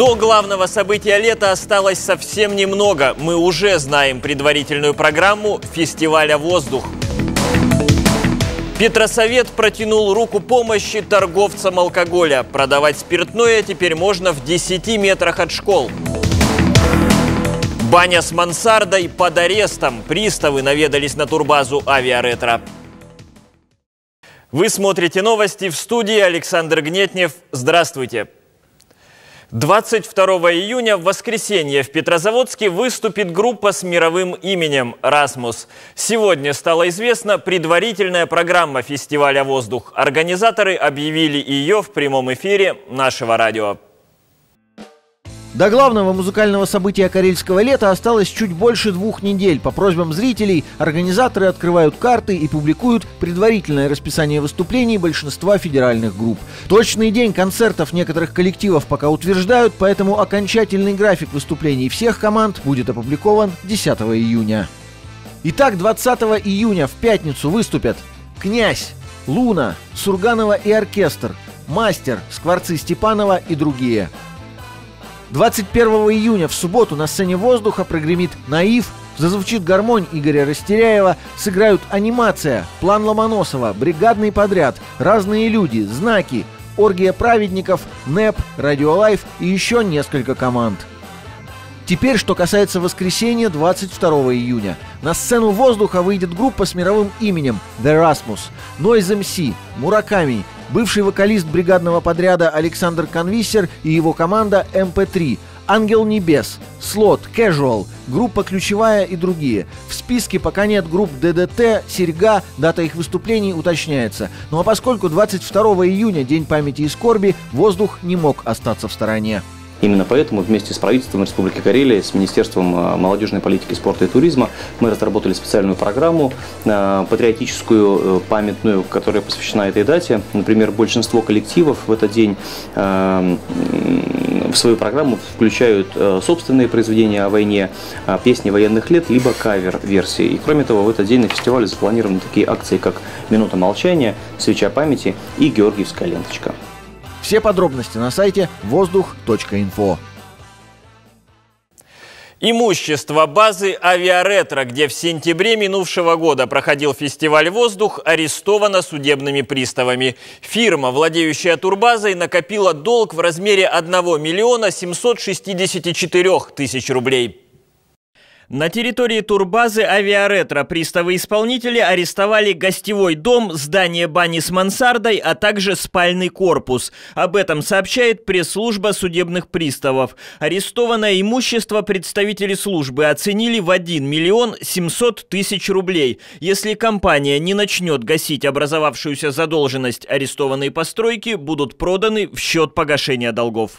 До главного события лета осталось совсем немного. Мы уже знаем предварительную программу фестиваля «Воздух». Петросовет протянул руку помощи торговцам алкоголя. Продавать спиртное теперь можно в 10 метрах от школ. Баня с мансардой под арестом. Приставы наведались на турбазу «Авиаретро». Вы смотрите новости, в студии Александр Гнетнев. Здравствуйте. 22 июня в воскресенье в Петрозаводске выступит группа с мировым именем «Расмус». Сегодня стала известна предварительная программа фестиваля «Воздух». Организаторы объявили ее в прямом эфире нашего радио. До главного музыкального события карельского лета осталось чуть больше 2 недель. По просьбам зрителей организаторы открывают карты и публикуют предварительное расписание выступлений большинства федеральных групп. Точный день концертов некоторых коллективов пока утверждают, поэтому окончательный график выступлений всех команд будет опубликован 10 июня. Итак, 20 июня в пятницу выступят «Князь», «Луна», «Сурганова и оркестр», «Мастер», «Скворцы Степанова» и другие. 21 июня в субботу на сцене «Воздуха» прогремит «Наив», зазвучит гармонь Игоря Растеряева, сыграют «Анимация», «План Ломоносова», «Бригадный подряд», «Разные люди», «Знаки», «Оргия праведников», «НЭП», «Радиолайф» и еще несколько команд. Теперь, что касается воскресенья, 22 июня. На сцену «Воздуха» выйдет группа с мировым именем The Rasmus, Noise MC, Мураками, бывший вокалист бригадного подряда Александр Конвиссер и его команда MP3, Ангел Небес, Слот, Casual, группа «Ключевая» и другие. В списке пока нет групп ДДТ, Серьга, дата их выступлений уточняется. Ну а поскольку 22 июня, День памяти и скорби, «Воздух» не мог остаться в стороне. Именно поэтому вместе с правительством Республики Карелия, с Министерством молодежной политики, спорта и туризма мы разработали специальную программу, патриотическую, памятную, которая посвящена этой дате. Например, большинство коллективов в этот день в свою программу включают собственные произведения о войне, песни военных лет, либо кавер-версии. И кроме того, в этот день на фестивале запланированы такие акции, как «Минута молчания», «Свеча памяти» и «Георгиевская ленточка». Все подробности на сайте воздух.инфо. Имущество базы «Авиаретро», где в сентябре минувшего года проходил фестиваль «Воздух», арестовано судебными приставами. Фирма, владеющая турбазой, накопила долг в размере 1 миллиона 764 тысяч рублей. На территории турбазы «Авиаретро» приставы-исполнители арестовали гостевой дом, здание бани с мансардой, а также спальный корпус. Об этом сообщает пресс-служба судебных приставов. Арестованное имущество представители службы оценили в 1 миллион 700 тысяч рублей. Если компания не начнет гасить образовавшуюся задолженность, арестованные постройки будут проданы в счет погашения долгов.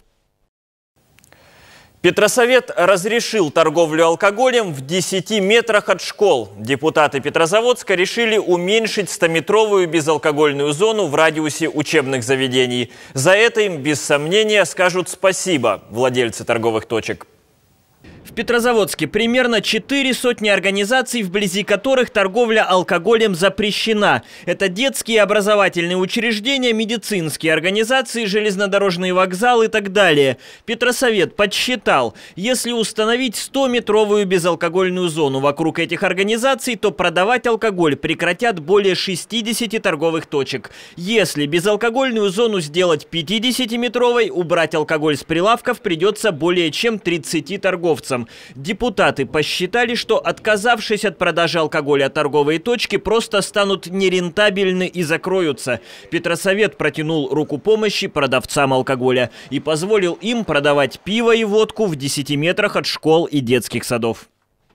Петросовет разрешил торговлю алкоголем в 10 метрах от школ. Депутаты Петрозаводска решили уменьшить 100-метровую безалкогольную зону в радиусе учебных заведений. За это им, без сомнения, скажут спасибо владельцы торговых точек. В Петрозаводске примерно 400 организаций, вблизи которых торговля алкоголем запрещена. Это детские образовательные учреждения, медицинские организации, железнодорожные вокзалы и так далее. Петросовет подсчитал, если установить 100-метровую безалкогольную зону вокруг этих организаций, то продавать алкоголь прекратят более 60 торговых точек. Если безалкогольную зону сделать 50-метровой, убрать алкоголь с прилавков придется более чем 30 торговцам. Депутаты посчитали, что, отказавшись от продажи алкоголя, торговые точки просто станут нерентабельны и закроются. Петросовет протянул руку помощи продавцам алкоголя и позволил им продавать пиво и водку в 10 метрах от школ и детских садов.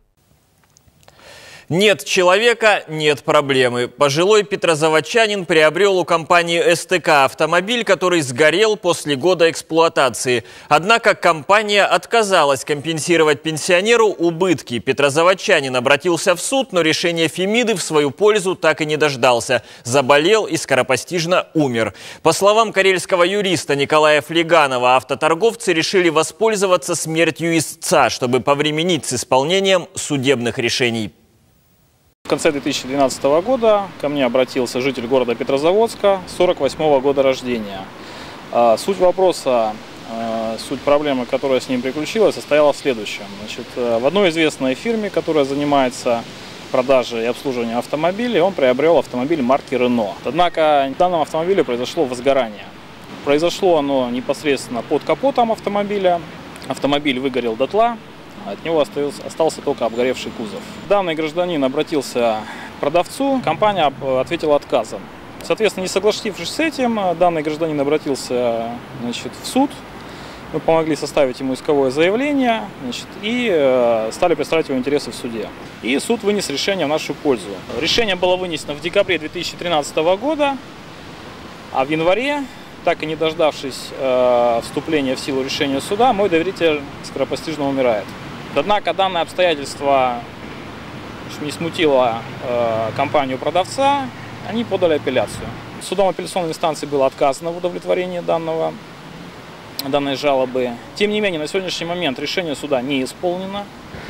Нет человека – нет проблемы. Пожилой петрозаводчанин приобрел у компании СТК автомобиль, который сгорел после года эксплуатации. Однако компания отказалась компенсировать пенсионеру убытки. Петрозаводчанин обратился в суд, но решение Фемиды в свою пользу так и не дождался. Заболел и скоропостижно умер. По словам карельского юриста Николая Флеганова, автоторговцы решили воспользоваться смертью истца, чтобы повременить с исполнением судебных решений. В конце 2012 года ко мне обратился житель города Петрозаводска, 48-го года рождения. Суть вопроса суть проблемы, которая с ним приключилась, состояла в следующем. Значит, в одной известной фирме, которая занимается продажей и обслуживанием автомобилей, он приобрел автомобиль марки Renault. Однако в данном автомобиле произошло возгорание. Произошло оно непосредственно под капотом автомобиля. Автомобиль выгорел дотла, от него остался только обгоревший кузов. Данный гражданин обратился к продавцу, компания ответила отказом. Соответственно, не согласившись с этим, данный гражданин обратился, значит, в суд. Мы помогли составить ему исковое заявление, значит, и стали представлять его интересы в суде. И суд вынес решение в нашу пользу. Решение было вынесено в декабре 2013 года, а в январе, так и не дождавшись вступления в силу решения суда, мой доверитель скоропостижно умирает. Однако данное обстоятельство не смутило компанию продавца, они подали апелляцию. Судом апелляционной инстанции было отказано в удовлетворении данной жалобы. Тем не менее, на сегодняшний момент решение суда не исполнено.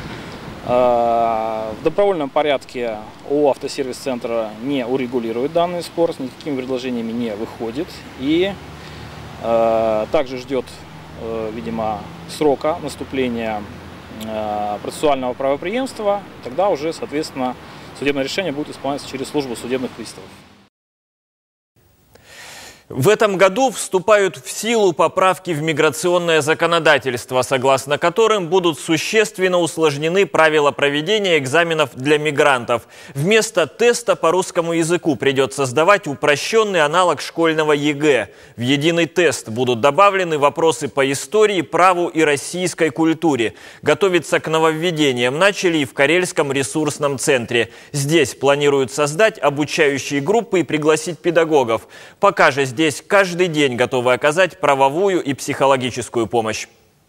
В добровольном порядке ООО «Автосервис-центр» не урегулирует данный спор, с никакими предложениями не выходит. И также ждет, видимо, срока наступления процессуального правопреемства. Тогда уже, соответственно, судебное решение будет исполняться через службу судебных приставов. В этом году вступают в силу поправки в миграционное законодательство, согласно которым будут существенно усложнены правила проведения экзаменов для мигрантов. Вместо теста по русскому языку придется сдавать упрощенный аналог школьного ЕГЭ. В единый тест будут добавлены вопросы по истории, праву и российской культуре. Готовиться к нововведениям начали и в Карельском ресурсном центре. Здесь планируют создать обучающие группы и пригласить педагогов. Пока же здесь каждый день готовы оказать правовую и психологическую помощь.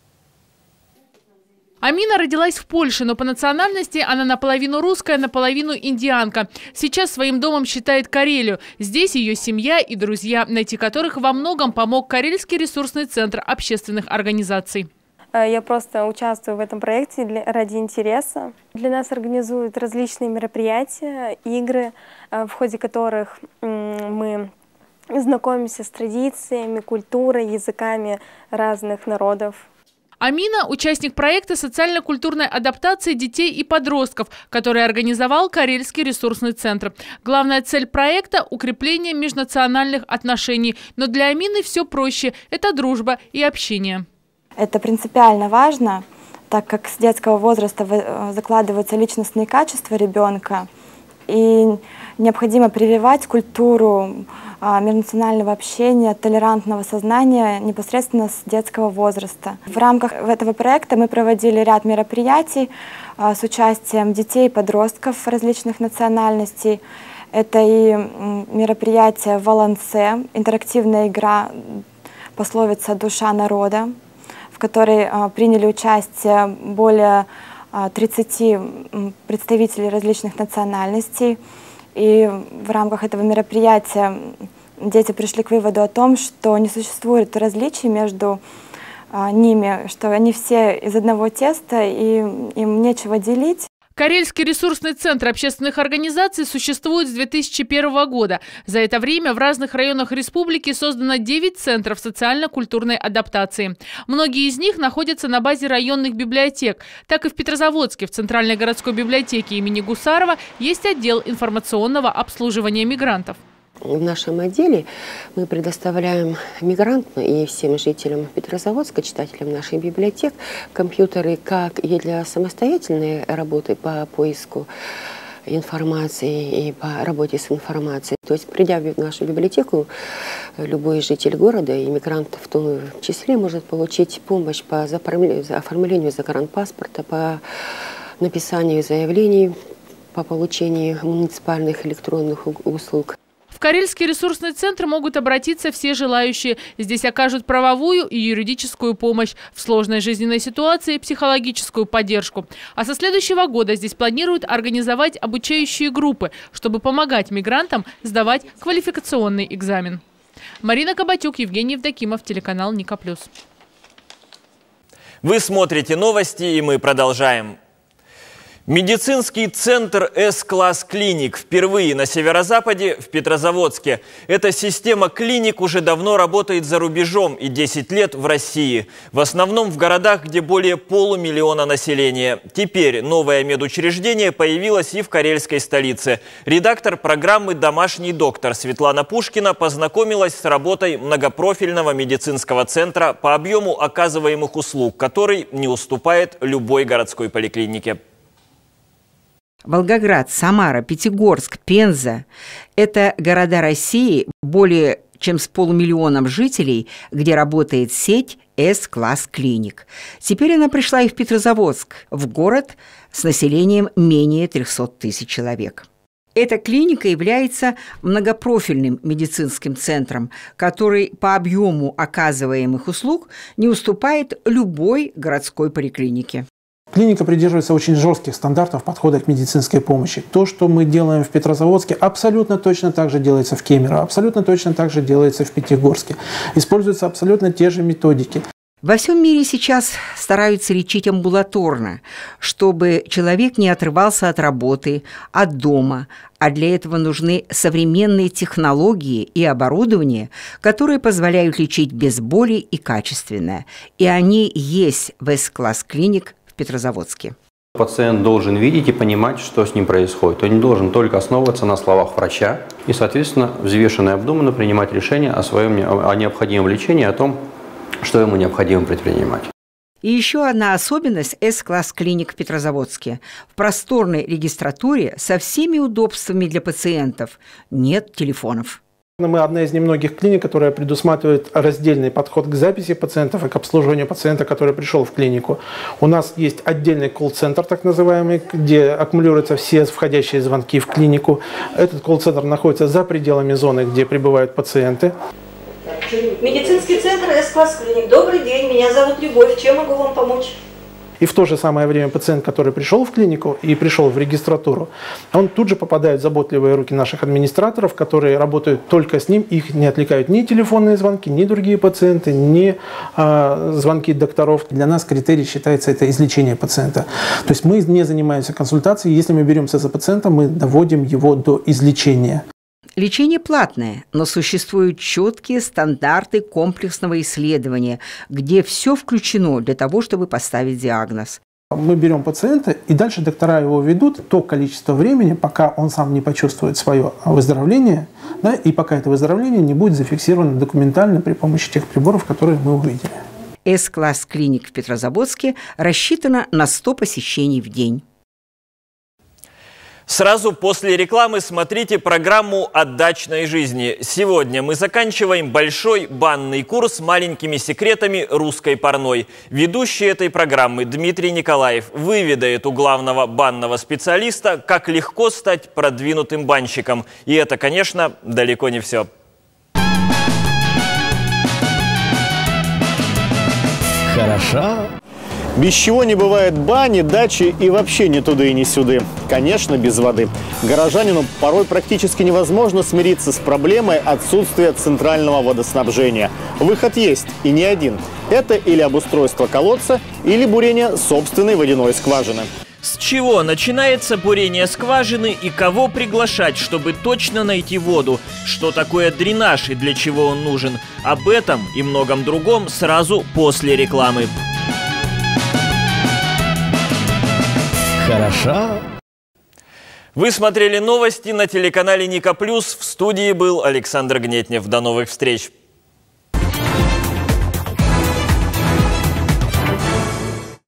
Амина родилась в Польше, но по национальности она наполовину русская, наполовину индианка. Сейчас своим домом считает Карелию. Здесь ее семья и друзья, найти которых во многом помог Карельский ресурсный центр общественных организаций. Я просто участвую в этом проекте ради интереса. Для нас организуют различные мероприятия, игры, в ходе которых мы знакомимся с традициями, культурой, языками разных народов. Амина – участник проекта социально-культурной адаптации детей и подростков, который организовал Карельский ресурсный центр. Главная цель проекта – укрепление межнациональных отношений. Но для Амины все проще – это дружба и общение. Это принципиально важно, так как с детского возраста закладываются личностные качества ребенка. И необходимо прививать культуру межнационального общения, толерантного сознания непосредственно с детского возраста. В рамках этого проекта мы проводили ряд мероприятий с участием детей и подростков различных национальностей. Это и мероприятие «Волонце», интерактивная игра «Пословица «Душа народа», в которой приняли участие более 30 представителей различных национальностей. И в рамках этого мероприятия дети пришли к выводу о том, что не существует различий между ними, что они все из одного теста и им нечего делить. Карельский ресурсный центр общественных организаций существует с 2001 года. За это время в разных районах республики создано 9 центров социально-культурной адаптации. Многие из них находятся на базе районных библиотек. Так и в Петрозаводске, в Центральной городской библиотеке имени Гусарова, есть отдел информационного обслуживания мигрантов. В нашем отделе мы предоставляем мигрантам и всем жителям Петрозаводска, читателям наших библиотек, компьютеры как и для самостоятельной работы по поиску информации и по работе с информацией. То есть, придя в нашу библиотеку, любой житель города, и мигрант в том числе, может получить помощь по оформлению загранпаспорта, по написанию заявлений, по получению муниципальных электронных услуг. В Карельский ресурсный центр могут обратиться все желающие. Здесь окажут правовую и юридическую помощь, в сложной жизненной ситуации психологическую поддержку. А со следующего года здесь планируют организовать обучающие группы, чтобы помогать мигрантам сдавать квалификационный экзамен. Марина Кабатюк, Евгений Евдокимов, телеканал Ника+. Вы смотрите новости, и мы продолжаем. Медицинский центр С-класс клиник впервые на северо-западе в Петрозаводске. Эта система клиник уже давно работает за рубежом и 10 лет в России. В основном в городах, где более полумиллиона населения. Теперь новое медучреждение появилось и в карельской столице. Редактор программы «Домашний доктор» Светлана Пушкина познакомилась с работой многопрофильного медицинского центра по объему оказываемых услуг, который не уступает любой городской поликлинике. Волгоград, Самара, Пятигорск, Пенза – это города России более чем с полумиллионом жителей, где работает сеть С-класс клиник. Теперь она пришла и в Петрозаводск, в город с населением менее 300 тысяч человек. Эта клиника является многопрофильным медицинским центром, который по объему оказываемых услуг не уступает любой городской поликлинике. Клиника придерживается очень жестких стандартов подхода к медицинской помощи. То, что мы делаем в Петрозаводске, абсолютно точно так же делается в Кемерово, абсолютно точно так же делается в Пятигорске. Используются абсолютно те же методики. Во всем мире сейчас стараются лечить амбулаторно, чтобы человек не отрывался от работы, от дома, а для этого нужны современные технологии и оборудование, которые позволяют лечить без боли и качественно. И они есть в С-класс клиник в Петрозаводске. Пациент должен видеть и понимать, что с ним происходит. Он не должен только основываться на словах врача и, соответственно, взвешенно и обдуманно принимать решение о необходимом лечении, о том, что ему необходимо предпринимать. И еще одна особенность С-класс клиник в Петрозаводске. В просторной регистратуре со всеми удобствами для пациентов нет телефонов. Мы одна из немногих клиник, которая предусматривает раздельный подход к записи пациентов и к обслуживанию пациента, который пришел в клинику. У нас есть отдельный колл-центр, так называемый, где аккумулируются все входящие звонки в клинику. Этот колл-центр находится за пределами зоны, где прибывают пациенты. Медицинский центр С-класс клиник. Добрый день, меня зовут Любовь. Чем могу вам помочь? И в то же самое время пациент, который пришел в клинику и пришел в регистратуру, он тут же попадает в заботливые руки наших администраторов, которые работают только с ним. Их не отвлекают ни телефонные звонки, ни другие пациенты, ни звонки докторов. Для нас критерий считается это излечение пациента. То есть мы не занимаемся консультацией. Если мы беремся за пациента, мы доводим его до излечения. Лечение платное, но существуют четкие стандарты комплексного исследования, где все включено для того, чтобы поставить диагноз. Мы берем пациента, и дальше доктора его ведут то количество времени, пока он сам не почувствует свое выздоровление, да, и пока это выздоровление не будет зафиксировано документально при помощи тех приборов, которые мы увидели. С-класс клиник в Петрозаводске рассчитана на 100 посещений в день. Сразу после рекламы смотрите программу «О дачной жизни». Сегодня мы заканчиваем большой банный курс маленькими секретами русской парной. Ведущий этой программы Дмитрий Николаев выведает у главного банного специалиста, как легко стать продвинутым банщиком. И это, конечно, далеко не все. Хорошо. Без чего не бывает бани, дачи и вообще ни туды и ни сюды. Конечно, без воды. Горожанину порой практически невозможно смириться с проблемой отсутствия центрального водоснабжения. Выход есть, и не один. Это или обустройство колодца, или бурение собственной водяной скважины. С чего начинается бурение скважины и кого приглашать, чтобы точно найти воду? Что такое дренаж и для чего он нужен? Об этом и многом другом сразу после рекламы. Хорошо. Вы смотрели новости на телеканале Ника Плюс. В студии был Александр Гнетнев. До новых встреч.